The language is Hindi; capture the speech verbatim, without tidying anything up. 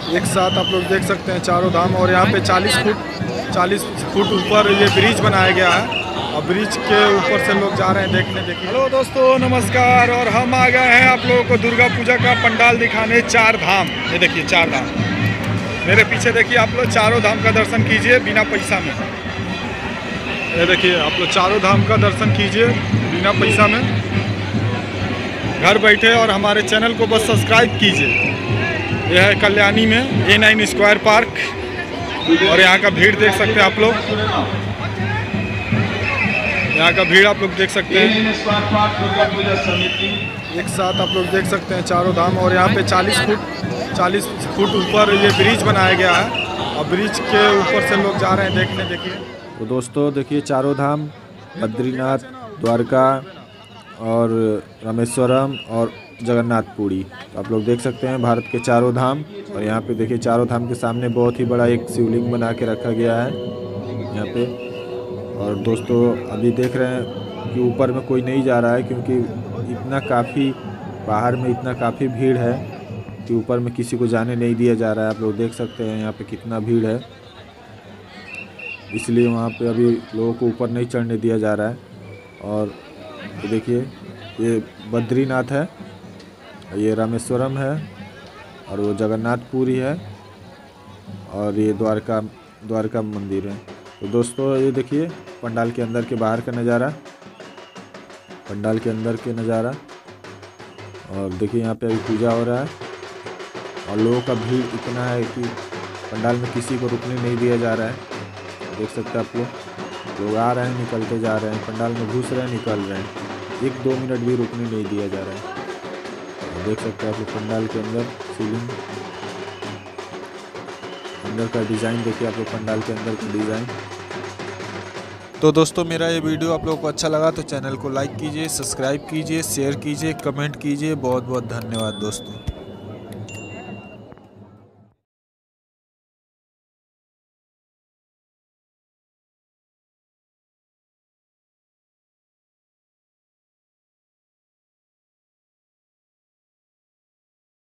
एक साथ आप लोग देख सकते हैं चारों धाम। और यहाँ पे चालीस फुट चालीस फुट ऊपर ये ब्रिज बनाया गया है और ब्रिज के ऊपर से लोग जा रहे हैं देखने। देखिए, हेलो दोस्तों, नमस्कार। और हम आ गए हैं आप लोगों को दुर्गा पूजा का पंडाल दिखाने, चार धाम। ये देखिए चार धाम मेरे पीछे। देखिए आप लोग चारों धाम का दर्शन कीजिए बिना पैसा में। ये देखिए आप लोग चारों धाम का दर्शन कीजिए बिना पैसा में, घर बैठे। और हमारे चैनल को बस सब्सक्राइब कीजिए। यह है कल्याणी में ए नाइन स्क्वायर पार्क। और यहाँ का भीड़ देख सकते हैं आप लोग, यहाँ का भीड़ आप लोग देख सकते हैं। एक साथ आप लोग देख सकते हैं चारों धाम। और यहाँ पे चालीस फुट चालीस फुट ऊपर ये ब्रिज बनाया गया है और ब्रिज के ऊपर से लोग जा रहे हैं देखने। देखिए तो दोस्तों देखिए चारों धाम, बद्रीनाथ, द्वारका और रामेश्वरम और जगन्नाथपुरी। तो आप लोग देख सकते हैं भारत के चारों धाम। और यहाँ पे देखिए चारों धाम के सामने बहुत ही बड़ा एक शिवलिंग बना के रखा गया है यहाँ पे। और दोस्तों अभी देख रहे हैं कि ऊपर में कोई नहीं जा रहा है, क्योंकि इतना काफ़ी बाहर में इतना काफ़ी भीड़ है कि ऊपर में किसी को जाने नहीं दिया जा रहा है। आप लोग देख सकते हैं यहाँ पे कितना भीड़ है, इसलिए वहाँ पे अभी लोगों को ऊपर नहीं चढ़ने दिया जा रहा है। और तो देखिए ये बद्रीनाथ है, ये रामेश्वरम है और वो जगन्नाथपुरी है और ये द्वारका द्वारका मंदिर है। तो दोस्तों ये देखिए पंडाल के अंदर के बाहर का नज़ारा, पंडाल के अंदर के नज़ारा। और देखिए यहाँ पे अभी पूजा हो रहा है और लोगों का भीड़ इतना है कि पंडाल में किसी को रुकने नहीं दिया जा रहा है। देख सकते हैं आप लोग, लोग आ रहे हैं निकलते जा रहे हैं, पंडाल में घुस रहे हैं निकल रहे हैं, एक दो मिनट भी रुकने नहीं दिया जा रहा है। देख सकते हैं आप लोग पंडाल के अंदर सीलिंग, अंदर का डिज़ाइन देखिए आप लोग, पंडाल के अंदर का डिज़ाइन। तो दोस्तों मेरा ये वीडियो आप लोगों को अच्छा लगा तो चैनल को लाइक कीजिए, सब्सक्राइब कीजिए, शेयर कीजिए, कमेंट कीजिए। बहुत बहुत धन्यवाद दोस्तों।